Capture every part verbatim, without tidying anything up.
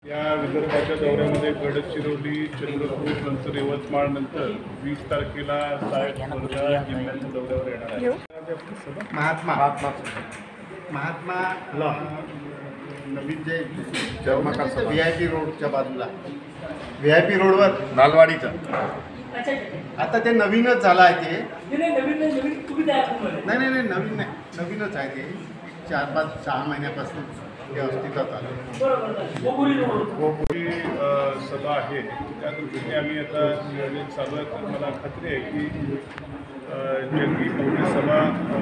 या विदर्भाच्या दौऱ्यामध्ये गडचिरोली, चंद्रपूर, नंतर यवतमाळ, नंतर वीस तारखेला साहेब वर्धा जिल्ह्याच्या दौऱ्यावर येणार आहे. महात्मा महात्मा नवीन जे जन्मकार व्ही आय पी रोडच्या बाजूला व्ही आय पी रोडवर नालवाडीचं आता ते नवीनच झालं आहे ते नाही नाही नाही नवीन नाही नवीनच आहे ते चार पाच सहा महिन्यापासून ते अस्तित्वात आलं. गोपुरी सभा आहे त्या दृष्टीने आम्ही आता नियोजन चालू आहे. तर मला खात्री आहे की जंगी बहुरी सभा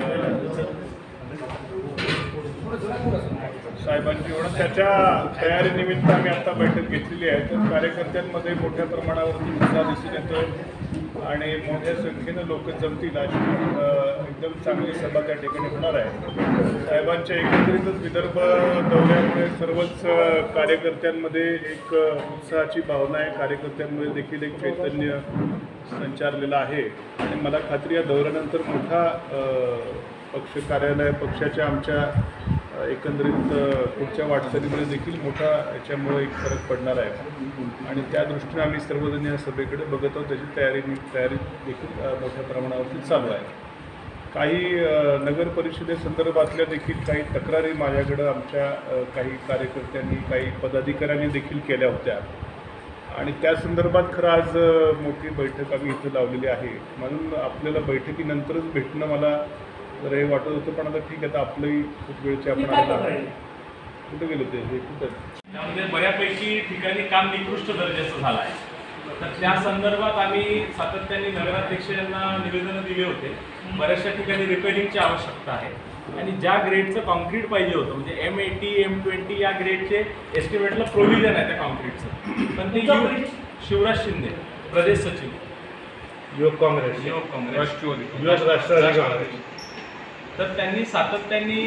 साहेबांची एवढं त्याच्या तयारीनिमित्त आम्ही आता बैठक घेतलेली आहे. तर कार्यकर्त्यांमध्ये मोठ्या प्रमाणावरती उत्साह दिसून येतो आणि मोठ्या संख्येनं लोक जमतील अशी एकदम चांगली सभा त्या ठिकाणी होणार आहे. साहेबांच्या एकत्रितच विदर्भ दौऱ्यामुळे सर्वच कार्यकर्त्यांमध्ये एक उत्साहाची भावना आहे. कार्यकर्त्यांमध्ये देखील एक चैतन्य संचारलेलं आहे आणि मला खात्री या दौऱ्यानंतर मोठा पक्ष कार्यालय पक्षाच्या आमच्या एकंदरीत पुढच्या वाटचालीमध्ये देखील मोठा याच्यामुळे एक फरक पडणार आहे आणि त्या दृष्टीने आम्ही सर्वजण या सभेकडे बघत आहोत. त्याची तयारी तयारी देखील मोठ्या प्रमाणावरती चालू आहे. काही नगर परिषदेसंदर्भातल्या देखील काही तक्रारी माझ्याकडं आमच्या काही कार्यकर्त्यांनी काही पदाधिकाऱ्यांनी देखील केल्या होत्या आणि त्या संदर्भात खरं आज मोठी बैठक आम्ही इथं लावलेली आहे. म्हणून आपल्याला बैठकीनंतरच भेटणं मला तर हे वाटत होतं, पण आता ठीक आहे. आपलंही खूप वेळचे आपण कुठं गेलो ते हे कुठं त्यामध्ये बऱ्यापैकी ठिकाणी काम निकृष्ट दर्जाचं झालं आहे. तर त्या संदर्भात आम्ही सातत्याने नगराध्यक्ष यांना निवेदनं दिले होते. बऱ्याचशा ठिकाणी रिपेअरिंगची आवश्यकता आहे आणि ज्या ग्रेडचं कॉन्क्रीट पाहिजे होतं म्हणजे एम एटी एम ट्वेंटी या ग्रेडचे एस्टिमेटला प्रोव्हिजन आहे त्या कॉन्क्रीटचं, पण ते यु शिवराज शिंदे प्रदेश सचिव युवक काँग्रेस युवक काँग्रेस राष्ट्रवादी राष्ट्रवादी काँग्रेस तर त्यांनी सातत्याने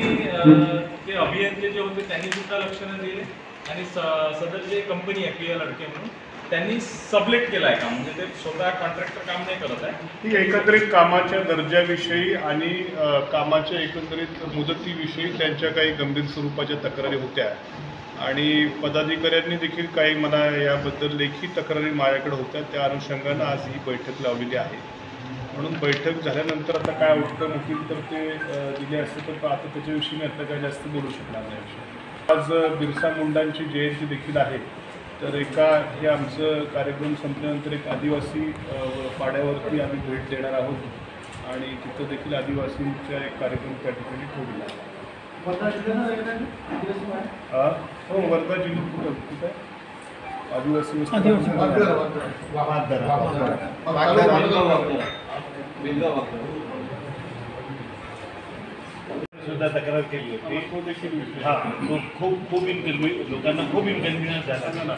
ते अभियंते जे होते त्यांनी सुद्धा लक्ष न दिले आणि स सदर जे कंपनी आहे पी एल अडके म्हणून त्यांनी सबलेट केलं आहे काम, म्हणजे ते स्वतः कॉन्ट्रॅक्टर काम नाही करत आहे. ती एकंदरीत कामाच्या दर्जाविषयी आणि कामाच्या एकंदरीत मुदतीविषयी त्यांच्या काही गंभीर स्वरूपाच्या तक्रारी होत्या आणि पदाधिकाऱ्यांनी देखील काही मला याबद्दल लेखी तक्रारी माझ्याकडे होत्या. त्या अनुषंगानं आज ही बैठक लावलेली आहे. म्हणून बैठक झाल्यानंतर आता काय आउटकम होतील तर ते दिले असते, तर आता त्याच्याविषयी मी आता काय जास्त बोलू शकणार नाही. आज बिरसा मुंडांची जयंती देखील आहे. तर एका हे आमचं कार्यक्रम संपल्यानंतर एक आदिवासी पाड्यावरती आम्ही भेट देणार आहोत आणि तिथं देखील आदिवासींचा एक कार्यक्रम त्या ठिकाणी ठेवलेला आहे. हो वर्धा जिल्ह्यात कुठं कुठं आहे आदिवासी सुद्धा तक्रार केली होती. हा खूप खूप इन्कन्व्हिनियन्स लोकांना खूप इन्कन्व्हिनियन्स झाला.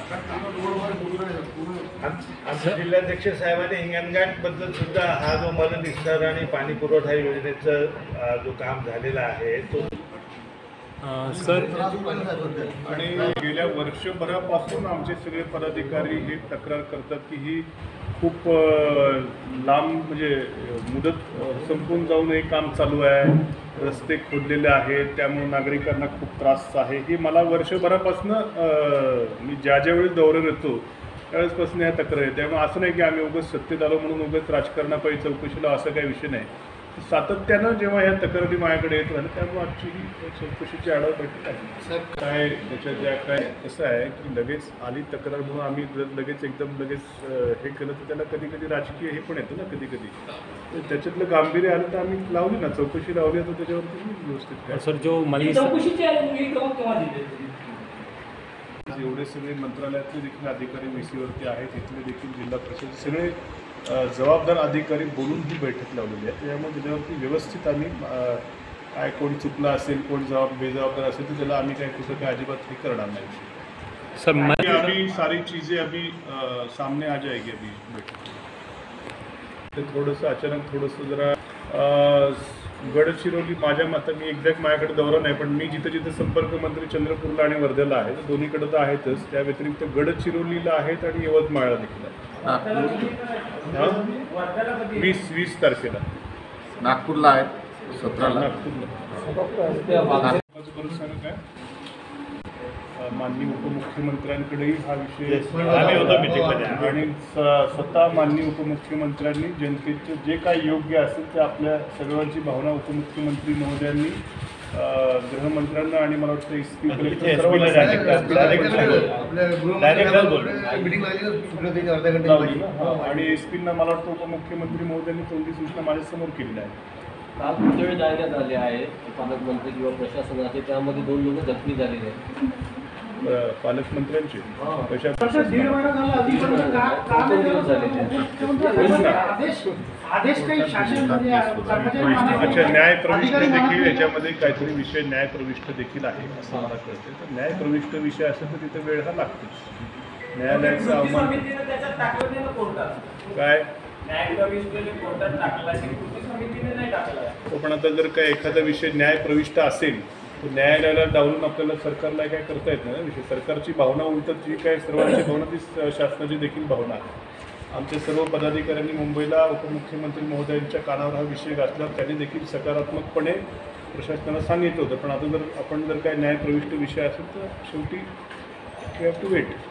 आमच्या जिल्हाध्यक्ष साहेबांनी हिंगणघाटबद्दल सुद्धा हा जो मलनिस्सार आणि पाणी पुरवठा योजनेचं जो काम झालेला आहे तो सर आणि गेल्या वर्षभरापासून आमचे सगळे पदाधिकारी हे तक्रार करतात की ही खूप लांब म्हणजे मुदत संपून जाऊन हे काम चालू आहे. रस्ते खोदलेले आहेत त्यामुळे नागरिकांना खूप त्रास आहे. हे मला वर्षभरापासून मी ज्या ज्यावेळी दौऱ्यावर येतो त्यावेळेसपासून ह्या तक्रार आहे. त्यामुळे असं नाही की आम्ही उगाच सत्तेत आलो म्हणून उगाच राजकारणापायी चौकशीला असा काही विषय नाही. सातत्यानं जेव्हा ह्या तक्रारी माझ्याकडे येत राहिल्या त्यामुळे आजची ही चौकशीची आढावा बैठक आहे. सर काय त्याच्या ज्या काय कसं आहे की लगेच आली तक्रार म्हणून आम्ही जर लगेच एकदम लगेच हे केलं तर त्याला कधी कधी राजकीय हे पण येतं ना कधी कधी. तर त्याच्यातलं गांभीर्य आलं तर आम्ही लावली ना चौकशी लावली तर त्याच्यावरती व्यवस्थित सर जो मला एवढे सगळे मंत्रालयातले देखील अधिकारी व्ही सीवरती आहेत इथले देखील जिल्हा परिषद सगळे जबाबदार अधिकारी बोलून ही बैठक लावलेली आहे. त्यामुळे त्याच्यावरती व्यवस्थित आम्ही काय कोण चुकला असेल कोण जबाब बेजबाबदार असेल तर त्याला आम्ही काय कुठं काय अजिबात हे करणार नाही. सर अभी सारी चीज़ें अभी सामने आ जाएगी अभी बैठक. ते थोडंसं अचानक थोडंसं जरा गडचिरोली माझ्या मतं मी एक्झॅक्ट माझ्याकडे दौरा नाही पण मी जिथं जिथं संपर्क मंत्री चंद्रपूरला आणि वर्ध्याला आहे दोन्हीकडे तर आहेतच. त्या व्यतिरिक्त गडचिरोलीला आहेत आणि यवतमाळला देखील आहे. वीस वीस तारखेला नागपूरला आहेत सतराला नागपूरला. काय माननीय उपमुख्यमंत्र्यांकडेही हा विषय आम्ही होतो मीटिंगमध्ये. आणि स- स्वतः माननीय उपमुख्यमंत्र्यांनी जनतेचं जे काही योग्य असेल ते आपल्या सर्वांची भावना उपमुख्यमंत्री महोदयांनी अं, गृहमंत्र्यांना आणि मला वाटतं एस पी इथे एस पीला डायरेक्ट डायरेक्ट लावली ना. हां. आणि एस पींना मला वाटतं उपमुख्यमंत्री महोदयांनी तोंडी सूचना माझ्यासमोर केलेल्या आहे. काल पुतळे जाळण्यात आले आहेत पालकमंत्री किंवा प्रशासनाचे, त्यामध्ये दोन लोक जखमी झालेले आहेत. अं, पालकमंत्र्यांचे कशा दोन दिवस झालेले आहेत. आदेश काही शासनामध्ये अच्छा, न्याय प्रविष्ट देखील याच्यामध्ये काहीतरी विषय न्याय प्रविष्ट देखील आहे असं मला कळतं. तर न्याय प्रविष्ट विषय असेल तर तिथे वेळ हा लागतोच. न्यायालयाचा अवमान त्याच्यात टाकलं नाही ना कोर्टात. काय न्याय प्रविष्ट कोर्टात टाकला की कृती समितीने नाही टाकला. तो पण आता जर काय एखादा विषय न्याय प्रविष्ट असेल तर न्यायालयाला डावलून आपल्याला सरकारला काय करता येत नाही ना. विषय सरकारची भावना उलटत जी काय सर्वांची भावना ती स- शासनाची देखील भावना आहे. आमच्या सर्व पदाधिकाऱ्यांनी मुंबईला उपमुख्यमंत्री महोदयांच्या कानावर हा विषय घातला. त्यांनी देखील सकारात्मकपणे प्रशासनाला सांगितलं होतं. पण आता जर आपण जर काय न्याय प्रविष्ट विषय असेल तर शेवटी वी हॅव टू वेट.